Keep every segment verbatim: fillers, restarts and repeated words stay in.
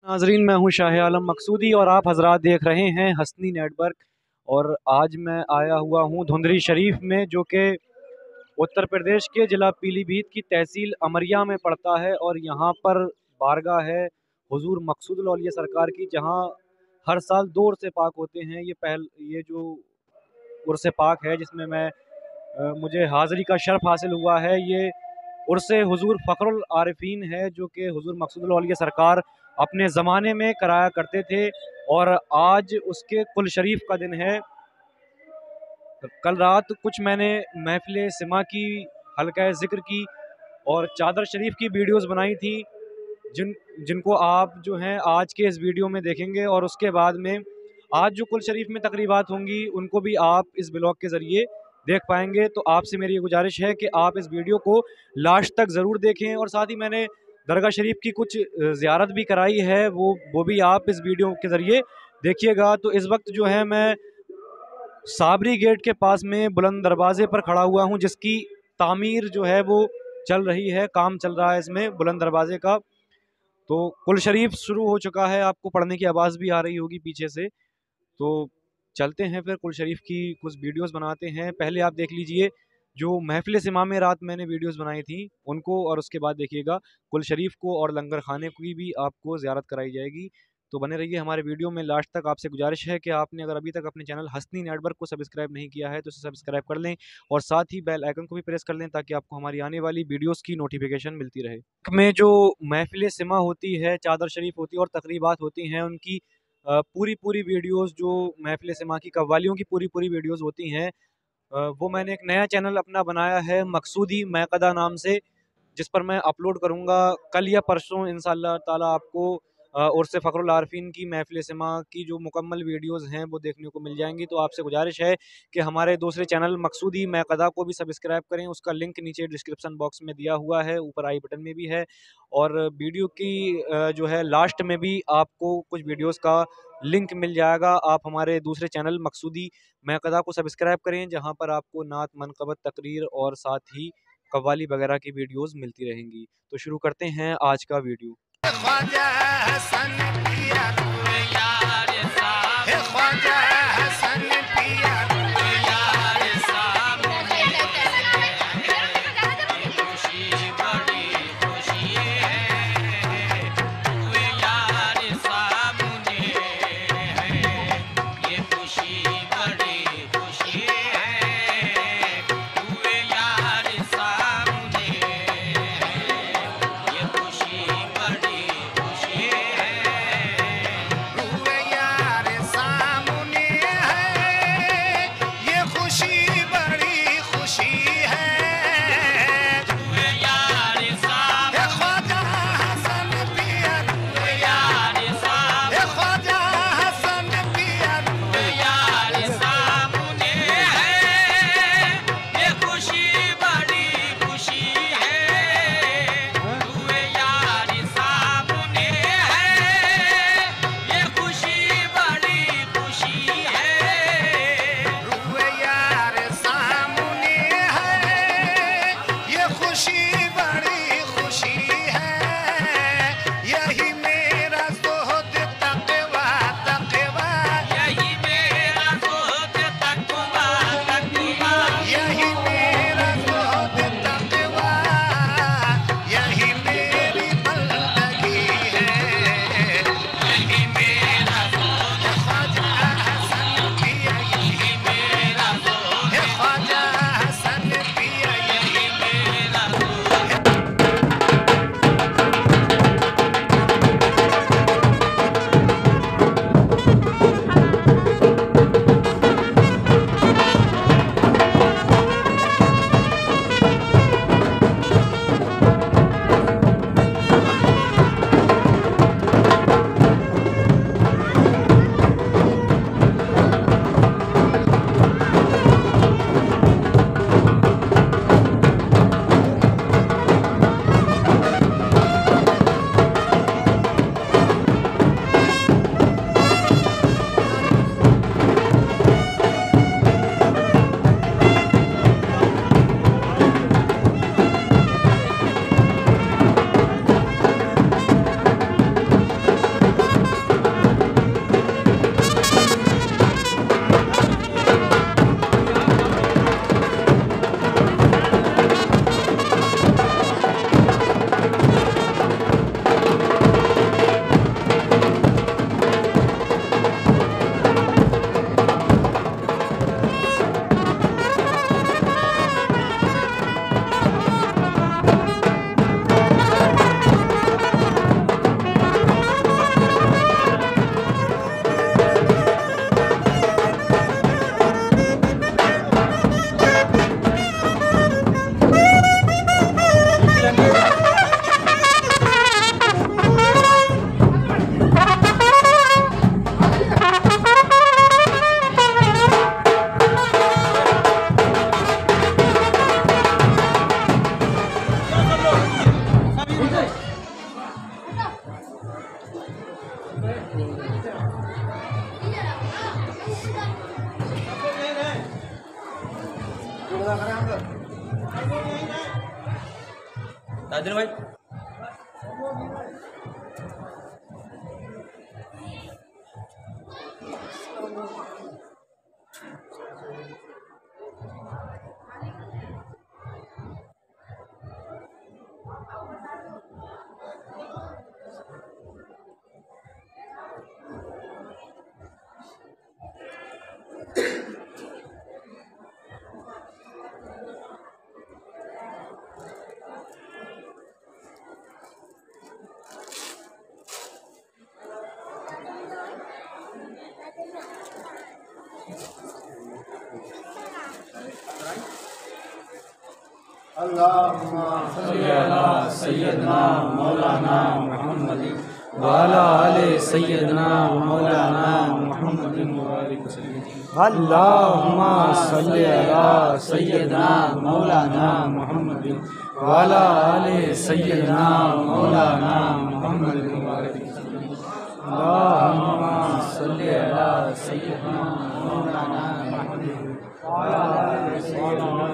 नाजरीन, मैं हूं शाह आलम मकसूदी और आप हजरात देख रहे हैं हसनी नेटवर्क। और आज मैं आया हुआ हूं धुंधरी शरीफ में, जो कि उत्तर प्रदेश के ज़िला पीलीभीत की तहसील अमरिया में पड़ता है। और यहाँ पर बारगाह है हुजूर मकसूदुल औलिया सरकार की, जहाँ हर साल दो उर्स पाक होते हैं। ये पहल ये जो उर्स पाक है जिसमें मैं अ, मुझे हाज़िरी का शर्फ हासिल हुआ है, ये उर्स हुजूर फ़खरुल आरिफीन है, जो कि हुजूर मकसूदुल औलिया सरकार अपने ज़माने में कराया करते थे। और आज उसके कुल शरीफ का दिन है। कल रात कुछ मैंने महफ़िल सिमा की, हल्का ज़िक्र की और चादर शरीफ की वीडियोस बनाई थी, जिन जिनको आप जो हैं आज के इस वीडियो में देखेंगे। और उसके बाद में आज जो कुल शरीफ में तकरीबात होंगी उनको भी आप इस ब्लॉग के ज़रिए देख पाएंगे। तो आपसे मेरी ये गुजारिश है कि आप इस वीडियो को लास्ट तक ज़रूर देखें। और साथ ही मैंने दरगाह शरीफ की कुछ ज़ियारत भी कराई है, वो वो भी आप इस वीडियो के ज़रिए देखिएगा। तो इस वक्त जो है मैं साबरी गेट के पास में बुलंद दरवाज़े पर खड़ा हुआ हूँ, जिसकी तामीर जो है वो चल रही है, काम चल रहा है इसमें बुलंद दरवाज़े का। तो कुल शरीफ शुरू हो चुका है, आपको पढ़ने की आवाज़ भी आ रही होगी पीछे से। तो चलते हैं फिर कुल शरीफ की कुछ वीडियोस बनाते हैं। पहले आप देख लीजिए जो महफ़िल सिमा में रात मैंने वीडियोस बनाई थी उनको, और उसके बाद देखिएगा कुल शरीफ को और लंगर खाने की भी आपको ज़ियारत कराई जाएगी। तो बने रहिए हमारे वीडियो में लास्ट तक। आपसे गुजारिश है कि आपने अगर अभी तक अपने चैनल हसनी नेटवर्क को सब्सक्राइब नहीं किया है तो इसे सब्सक्राइब कर लें और साथ ही बेल आइकन को भी प्रेस कर लें, ताकि आपको हमारी आने वाली वीडियोस की नोटिफिकेशन मिलती रहे। में जो महफ़िल सिमा होती है, चादर शरीफ होती है और तकरीबात होती हैं, उनकी अ, पूरी पूरी वीडियोस जो महफ़िल सिमा की कव्वालियों की पूरी पूरी वीडियोस होती हैं, अ, वो मैंने एक नया चैनल अपना बनाया है मकसूदी मैक़दा नाम से, जिस पर मैं अपलोड करूँगा कल या परसों इंशाअल्लाह ताला। आपको अ, उर्स फ़खरुल आरिफीन की महफ़िल सिमा की जो मुकम्मल वीडियोस हैं वो देखने को मिल जाएंगी। तो आपसे गुजारिश है कि हमारे दूसरे चैनल मकसूदी मैक़दा को भी सब्सक्राइब करें। उसका लिंक नीचे डिस्क्रिप्शन बॉक्स में दिया हुआ है, ऊपर आई बटन में भी है। और वीडियो की अ, जो है लास्ट में भी आपको कुछ वीडियोस का लिंक मिल जाएगा। आप हमारे दूसरे चैनल मकसूदी मैक़दा को सब्सक्राइब करें, जहाँ पर आपको नात, मनक़बत, तकरीर और साथ ही कव्वाली वगैरह की वीडियोस मिलती रहेंगी। तो शुरू करते हैं आज का वीडियो। ताजन भाई अल्लाहुम्मा सल्ली अला सय्यदना मौलाना मुहम्मद व अला आले सय्यदना मौलाना मुहम्मद व बारिक वसल्लम। अल्लाहुम्मा सल्ली अला सय्यदना मौलाना मुहम्मद व अला आले सय्यदना मौलाना मुहम्मद व बारिक वसल्लम। अल्लाहुम्मा सल्ली अला सय्यदना मौलाना मुहम्मद व अला आले सय्यदना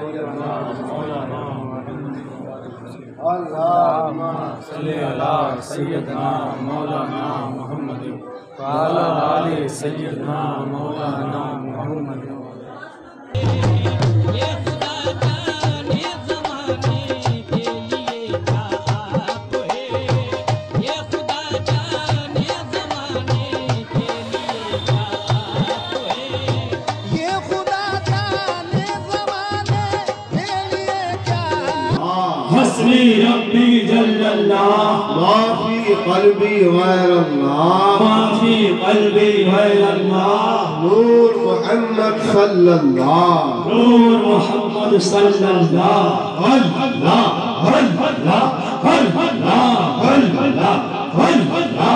अल्लाहुम्मा सल्ली अला सय्यदना मौलाना मुहम्मद व अला आले सय्यदना मौलाना मुहम्मद। ये खुदा जाने ज़माने के लिए क्या आप है, ये खुदा जाने ज़माने के लिए क्या आप है, ये खुदा जाने ज़माने के लिए क्या हस्बी रब्बी जल्लल्लाह माफी क़ल्बी गैरल्लाह माफी क़ल्बी गैरल्लाह नूर मुहम्मद सल्लल्लाह नूर मुहम्मद सल्लल्लाह अल्लाह अल्लाह अल्लाह अल्लाह अल्लाह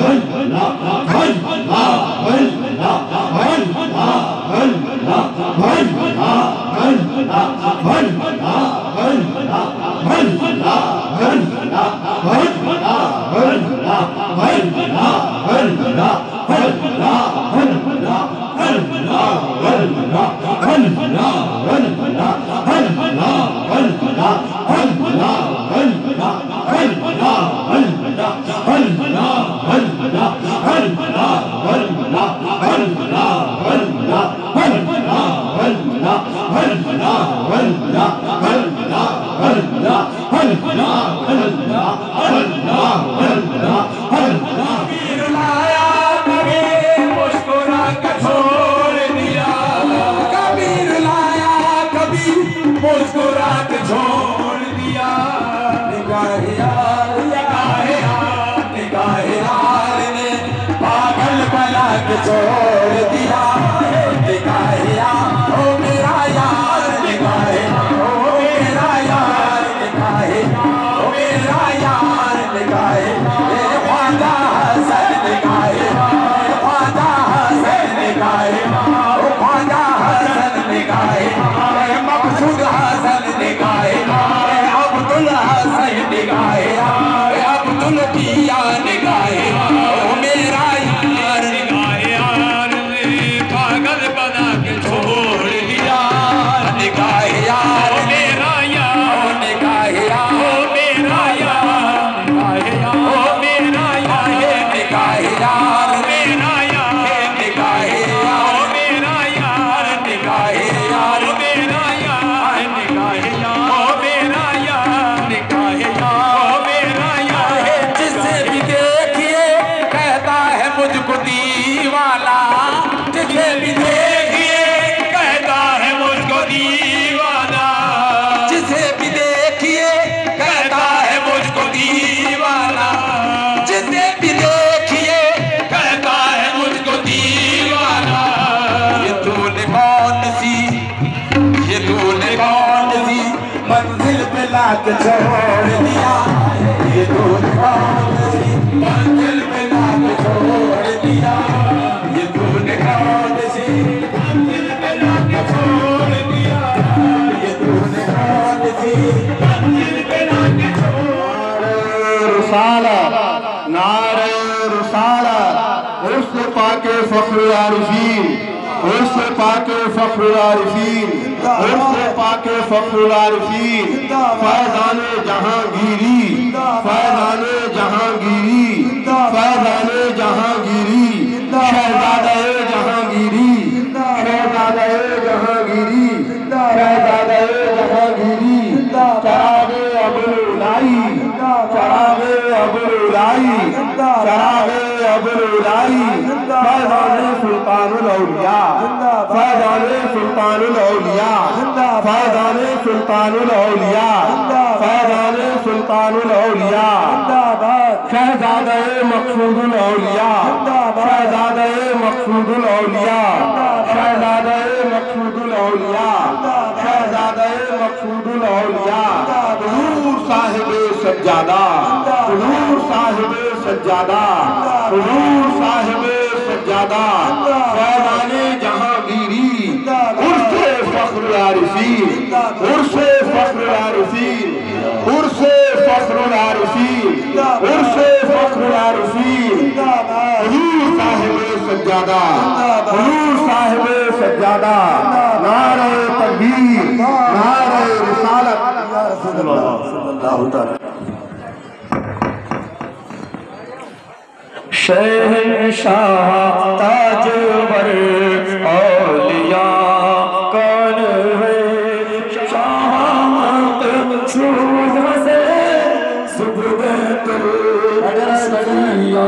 छोड़ दिया निगाहिया ओ मेरा यार निगाहे ओ मेरा यार निगाहे ओ मेरा यार निगाहे ये ख्वाजा हसन निगाहे ख्वाजा हसन निगाहे ओ ख्वाजा हसन निगाहे मकसूद हसन निगाहे अब्दुल हसन निगाहे अब्दुल पिया निगाहे ओ मेरा यार के छोड़ दिया ये दूध मंजिल पे लाके छोड़ दिया ये दूध कौन सी मंजिल पे लाके छोड़ दिया ये दूध कौन सी मंजिल पे लाके छोड़ रुसाला नारे रुसाला पाके फख्रुल आरिफीन, उर्स पाके फख्रुल आरिफीन, उर्स पाके फख्रुल आरिफीन, फैज़ाने जहांगीरी, फैज़ाने जहांगीरी, फैज़ाने जहांगीरी, शहज़ादे जहांगीरी, शहज़ादे जहांगीरी, शहज़ादे जहांगीरी, चरागे अबुल-उलाई, चरागे अबुल-उलाई, चरागे अबुल-उलाई, फैज़ाने सुल्तानुल औलिया, फैज़ाने सुल्तानुल औलिया, फैज़ाने सुल्तानुल औलिया, फैज़ाने सुल्तानुल औलिया, शहज़ादे मक़सूदुल औलिया, शहज़ादे मक़सूदुल औलिया, शहज़ादे मक़सूदुल औलिया, शहज़ादे मक़सूदुल औलिया, हुज़ूर साहिबे सज्जादा, हुज़ूर साहिबे सज्जादा, हुज़ूर साहिबे सज्जादा, फैज़ाने जहांगीरी, उर्से फख्रुल आरिफीन, उर्से फख्रुल आरिफीन, उर्से फख्रुल आरिफीन, उर्से फख्रुल आरिफीन, हुज़ूर साहिबे सज्जादा, हुज़ूर साहिबे सज्जादा, नारे तकबीर, नारे रिसालत, सल्लल्लाहु तआला। शहंशाह ताजवर औलिया कौन है, शाह मक़सूद से सुबहतुल असरिया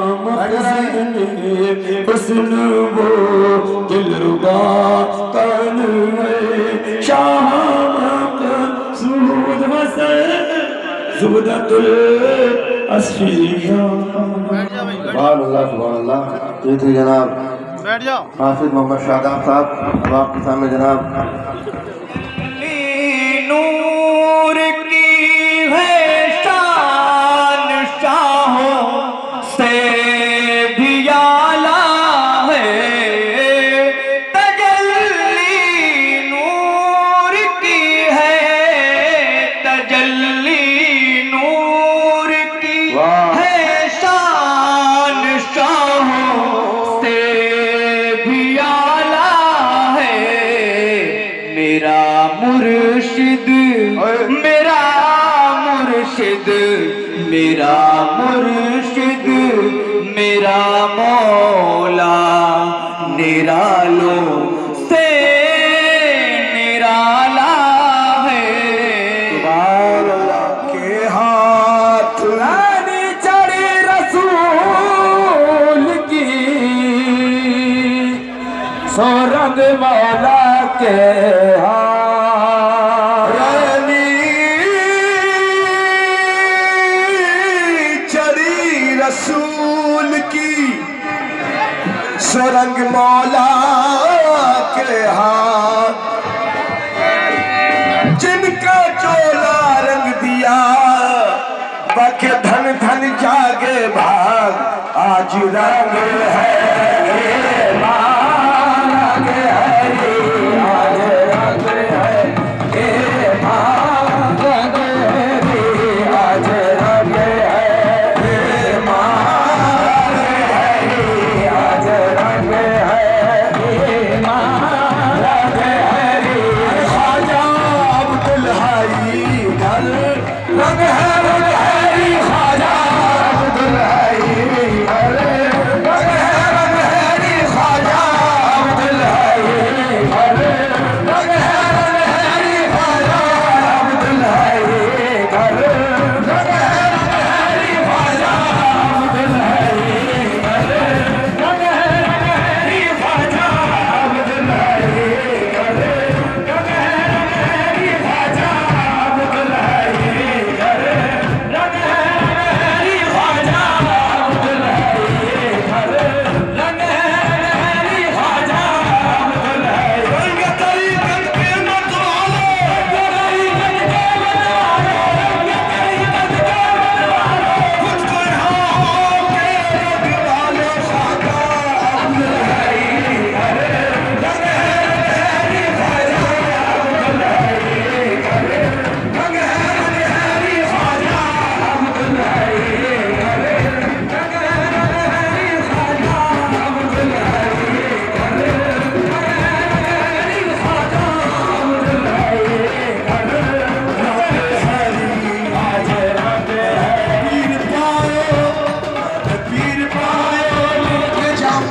हुस्न वो दिलरुबा कौन है, शाह मक़सूद से सुबहतुल असरिया। सुभान अल्लाह, सुभान अल्लाह। ये थे जनाब हाफिज मोहम्मद शादाब साहब। अब आपके सामने जनाब नूर की है शान, शाहों से भी आला है तजल्ली, नूर की है तजल्ली, नूर की है शान, शाहों से भी आला है मेरा मुर्शिद, मेरा मुर्शिद, मेरा मुर्शिद, मेरा मौला निरालों से निराला है। सुभान अल्लाह। के हाथ रानी चढ़ी रसूल की, सो रंग मौला के हाथ, रानी चढ़ी रसूल की, सुरंग मौला के हाथ, जिनका चोला रंग दिया बाके धन धन जागे भाग, आज रंग है रंग है, आज रंग है ए मां, रंग है आज रंग है ए मां, आज रंग है ए मां, रंग है ख्वाजा अब्दुल हाई ढल, रंग है रंग है ख्वाजा अब्दुल हाई ढल, रंग है रंग है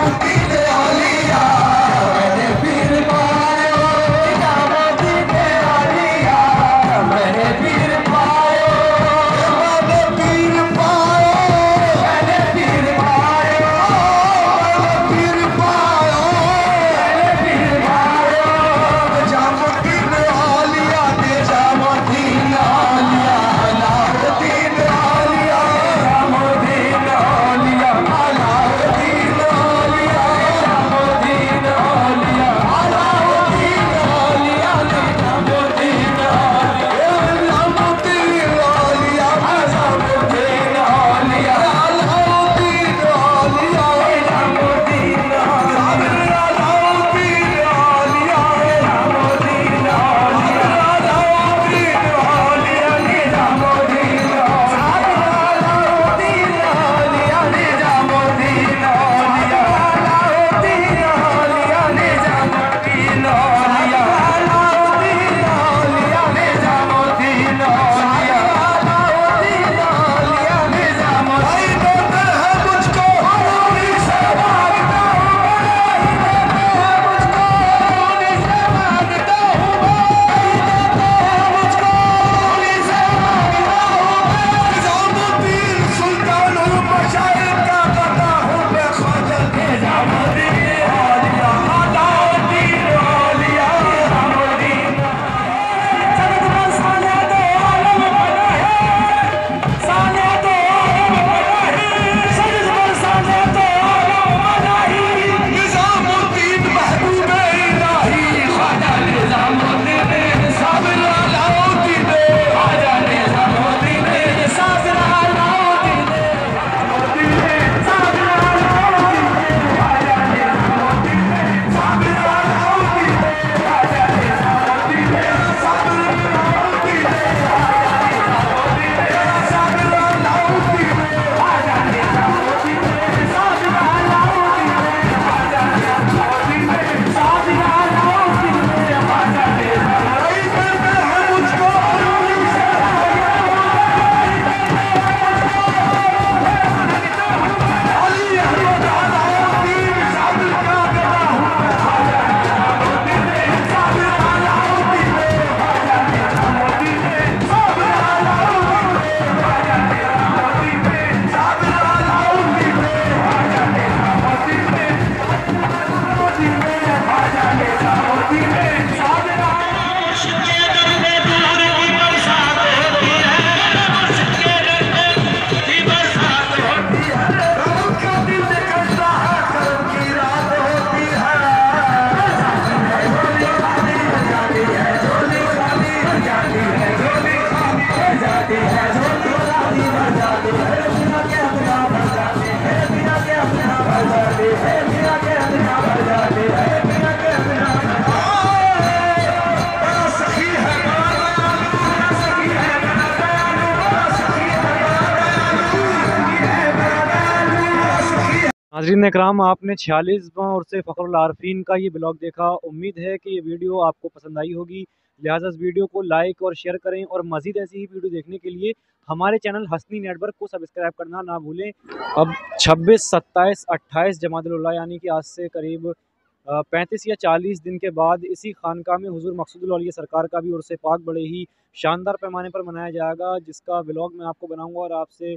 नाज़रीन इकराम, आपने छियालीसवां उर्स फ़खरुल आरफीन का ये ब्लॉग देखा। उम्मीद है कि ये वीडियो आपको पसंद आई होगी, लिहाजा इस वीडियो को लाइक और शेयर करें और मज़ीद ऐसी ही वीडियो देखने के लिए हमारे चैनल हसनी नेटवर्क को सब्सक्राइब करना ना भूलें। अब छब्बीस, सत्ताईस, अट्ठाईस जमादुल यानी कि आज से करीब पैंतीस या चालीस दिन के बाद इसी खानका में हुजूर मकसूदुल औलिया सरकार का भी उर्स पाक बड़े ही शानदार पैमाने पर मनाया जाएगा, जिसका ब्लॉग मैं आपको बनाऊँगा और आपसे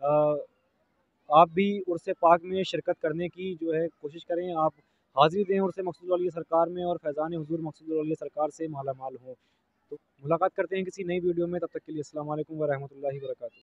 आप भी उर्स पाक में शिरकत करने की जो है कोशिश करें। आप हाज़िरी दें उर्स मकसूदुल औलिया सरकार में और फैज़ान हुजूर मकसूदुल औलिया सरकार से माला माल हों। तो मुलाकात करते हैं किसी नई वीडियो में, तब तक के लिए अस्सलाम वालेकुम व रहमतुल्लाहि व बरकातुहू।